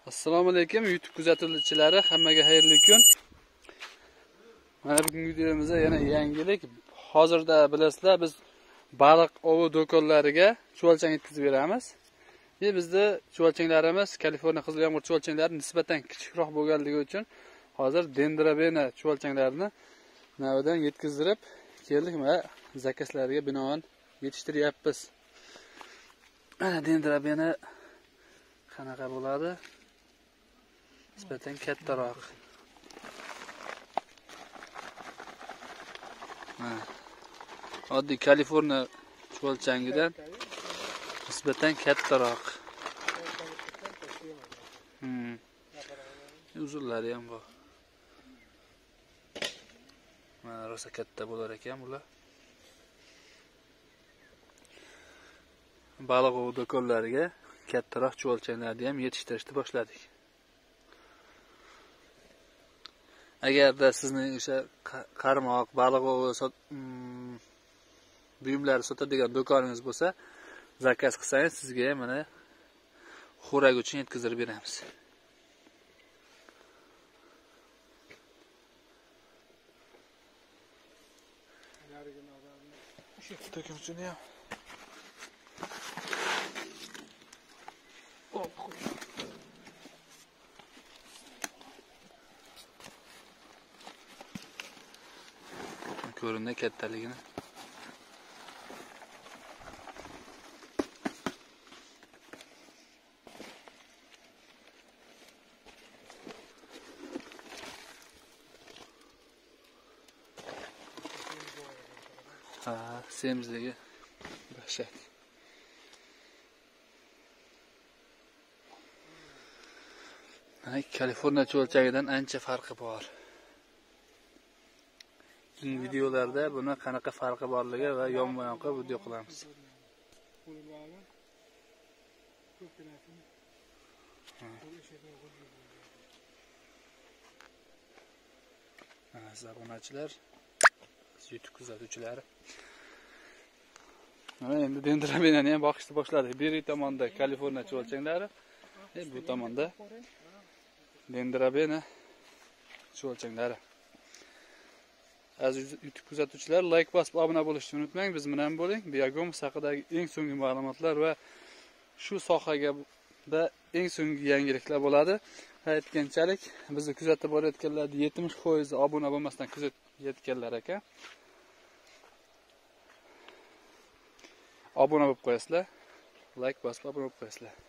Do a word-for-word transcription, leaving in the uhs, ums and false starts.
Assalomu alaykum YouTube kuzatuvchilari, hammaga xayrli kun. Mana bugungi videomizda yana yangilik. Hozirda bilasizlar, biz baliq ovi do'konlariga chuvalchang yetkazib beramiz. Ve bizda chuvalchanglarimiz Kaliforniya qizil yomg'ir chuvalchanglari nisbatan kichikroq bo'lganligi uchun hozir Dendrobena chuvalchanglarini navdan yetkazdirib keldik va zakazlarga binoan yetishtiryapmiz. Mana Dendrobena qanaqa bo'ladi? Nisbatan kattaroq. Mana oddiy Kaliforniya chuvalchangidan nisbatan kattaroq. Hmm. Uzunlari ham bor. Mana rosa katta bo'lar ekan bular. Baliq ovi do'konlariga kattaroq chuvalchanglarni ham yetishtirishni boshladik. Agarda sizning o'sha qarmoq, baliq ovi buyumlari sotadigan do'koningiz bo'lsa, zakaz qilsangiz sizga ham mana xo'rak uchun yetkazib beramiz. Do'konchini ham ko'rinadi kattaligini. Ha, semizligi dahshat. Mana Kaliforniya chuvalchagidan ancha farqi bor. Keyingi videolarda buni qanaqa farqi borligi va yonma-yonqa video qilamiz. Mana obunachilar, YouTube kuzatuvchilari. Mana endi Dendrobenani ham boqishni boshladik. Beri tomonda Kaliforniya chuvalchanglari, e bu tomonda Dendrobena chuvalchanglari. Aziz YouTube kuzatuvchilar, like bosib obuna bo'lishni unutmang. Biz bilan bo'ling. Biogomos haqidagi eng so'nggi ma'lumotlar va shu sohaga da eng so'nggi yangiliklar bo'ladi. Aytganchalik, bizni kuzatib borayotganlar yetmish foiz obuna bo'lmasdan kuzatayotganlar ekan. Obuna bo'lib qo'yasizlar. Like bosib obuna bo'lib qo'yasizlar.